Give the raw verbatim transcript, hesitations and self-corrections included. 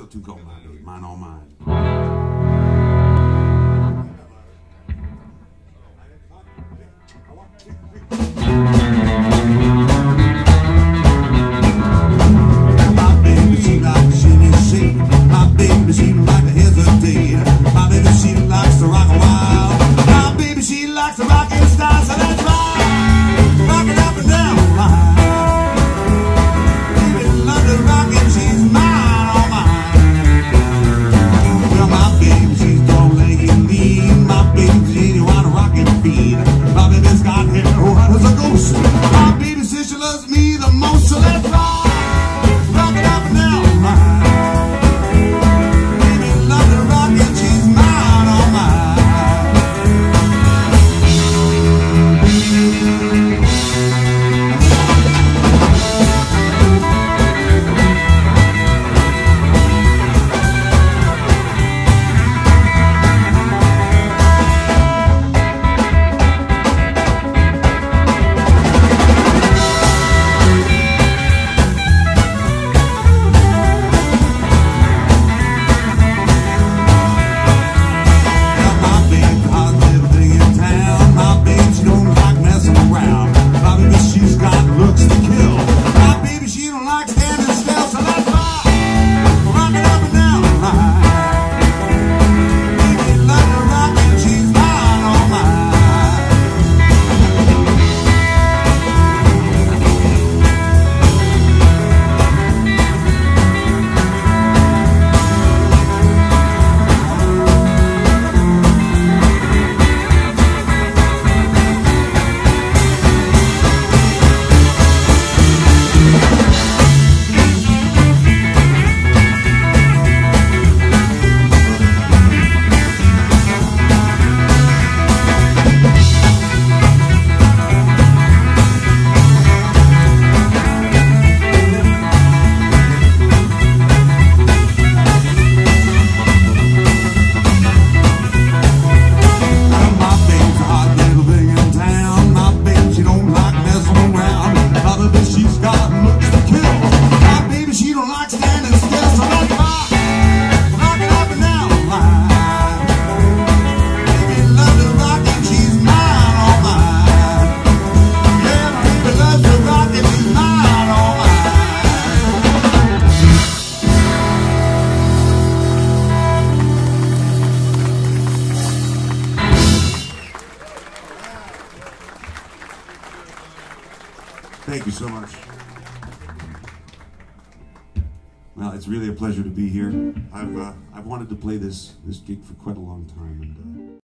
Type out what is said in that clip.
little tune called Mine, Mine All Mine. My baby, she likes to shake. My baby, she likes to hesitate. My baby, she likes to rock a while. My baby, she likes to rock in style, so let's rock. Rock it up and down the line. Baby, love to rock and she's mine, all mine. Well, my baby, she's long-legged lean. My baby, she ain't want to rock and feed. My baby's got hair white as a ghost. My baby says she loves me the most, so let's rock. Rock it up and down the line. Baby, love to rock and she's mine, all mine. Thank you so much. Well, it's really a pleasure to be here. I've uh, I've wanted to play this this gig for quite a long time, and. Uh,